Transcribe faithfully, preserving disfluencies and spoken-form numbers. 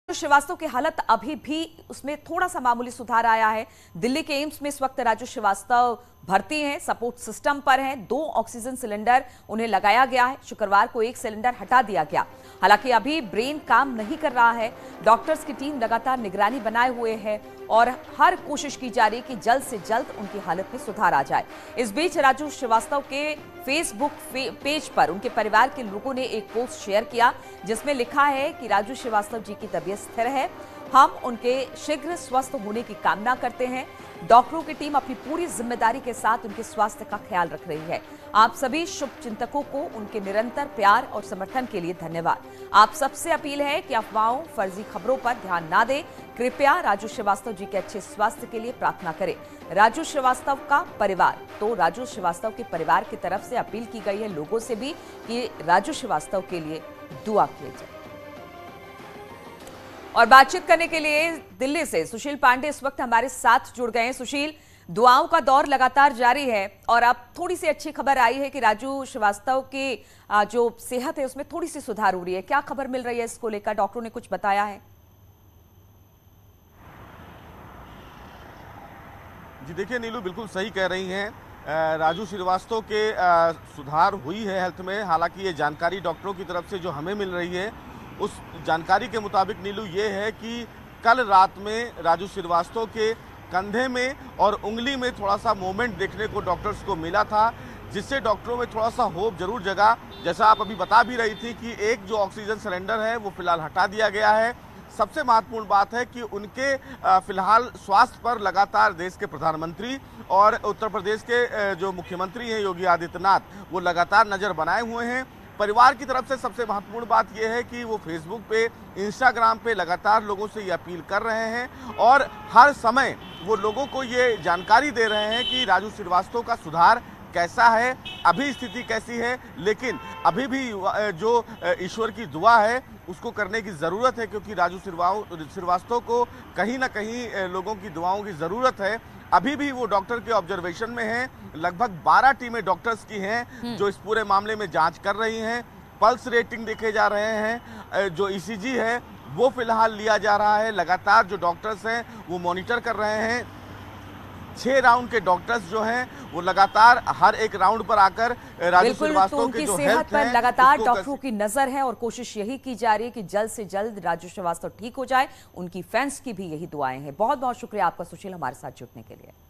श्रीवास्तव की हालत अभी भी उसमें थोड़ा सा मामूली सुधार आया है। दिल्ली के एम्स में इस वक्त राजू श्रीवास्तव भर्ती हैं, सपोर्ट सिस्टम पर हैं। दो ऑक्सीजन सिलेंडर उन्हें लगाया गया है। शुक्रवार को एक सिलेंडर हटा दिया गया। हालांकि अभी ब्रेन काम नहीं कर रहा है। डॉक्टर्स की टीम लगातार निगरानी बनाए हुए है और हर कोशिश की जा रही है कि जल्द से जल्द उनकी हालत में सुधार आ जाए। इस बीच राजू श्रीवास्तव के फेसबुक पेज पर उनके परिवार के लोगों ने एक पोस्ट शेयर किया जिसमें लिखा है कि राजू श्रीवास्तव जी की तबीयत स्थिर है। हम उनके शीघ्र स्वस्थ होने की कामना करते हैं। डॉक्टरों की टीम अपनी पूरी जिम्मेदारी के साथ उनके स्वास्थ्य का ख्याल रख रही है। आप सभी शुभ चिंतकों को उनके निरंतर प्यार और समर्थन के लिए धन्यवाद। आप सबसे अपील है कि अफवाहों, फर्जी खबरों पर ध्यान ना दें। कृपया राजू श्रीवास्तव जी के अच्छे स्वास्थ्य के लिए प्रार्थना करें। राजू श्रीवास्तव का परिवार, तो राजू श्रीवास्तव के परिवार की तरफ से अपील की गई है लोगों से भी कि राजू श्रीवास्तव के लिए दुआ की जाए। और बातचीत करने के लिए दिल्ली से सुशील पांडे इस वक्त हमारे साथ जुड़ गए हैं। सुशील, दुआओं का दौर लगातार जारी है और अब थोड़ी सी अच्छी खबर आई है कि राजू श्रीवास्तव की जो सेहत है उसमें थोड़ी सी सुधार हो रही है। क्या खबर मिल रही है इसको लेकर? डॉक्टरों ने कुछ बताया है? जी देखिए नीलू, बिल्कुल सही कह रही हैं। राजू श्रीवास्तव के सुधार हुई है हेल्थ में। हालांकि ये जानकारी डॉक्टरों की तरफ से जो हमें मिल रही है उस जानकारी के मुताबिक नीलू ये है कि कल रात में राजू श्रीवास्तव के कंधे में और उंगली में थोड़ा सा मूवमेंट देखने को डॉक्टर्स को मिला था, जिससे डॉक्टरों में थोड़ा सा होप जरूर जगा। जैसा आप अभी बता भी रही थी कि एक जो ऑक्सीजन सिलेंडर है वो फिलहाल हटा दिया गया है। सबसे महत्वपूर्ण बात है कि उनके फिलहाल स्वास्थ्य पर लगातार देश के प्रधानमंत्री और उत्तर प्रदेश के जो मुख्यमंत्री हैं योगी आदित्यनाथ, वो लगातार नज़र बनाए हुए हैं। परिवार की तरफ से सबसे महत्वपूर्ण बात यह है कि वो फेसबुक पे, इंस्टाग्राम पे लगातार लोगों से ये अपील कर रहे हैं और हर समय वो लोगों को ये जानकारी दे रहे हैं कि राजू श्रीवास्तव का सुधार कैसा है, अभी स्थिति कैसी है। लेकिन अभी भी जो ईश्वर की दुआ है उसको करने की ज़रूरत है, क्योंकि राजू श्रीवास्तव को कहीं ना कहीं लोगों की दुआओं की ज़रूरत है। अभी भी वो डॉक्टर के ऑब्जर्वेशन में हैं। लगभग बारह टीमें डॉक्टर्स की हैं जो इस पूरे मामले में जांच कर रही हैं। पल्स रेटिंग देखे जा रहे हैं, जो ईसीजी है वो फिलहाल लिया जा रहा है। लगातार जो डॉक्टर्स हैं वो मॉनिटर कर रहे हैं। छह राउंड के डॉक्टर्स जो हैं वो लगातार हर एक राउंड पर आकर राजू श्रीवास्तव के जो हेल्थ पर लगातार डॉक्टरों की नजर है और कोशिश यही की जा रही है कि जल्द से जल्द राजू श्रीवास्तव ठीक हो जाए। उनकी फैंस की भी यही दुआएं हैं। बहुत बहुत शुक्रिया आपका सुशील, हमारे साथ जुड़ने के लिए।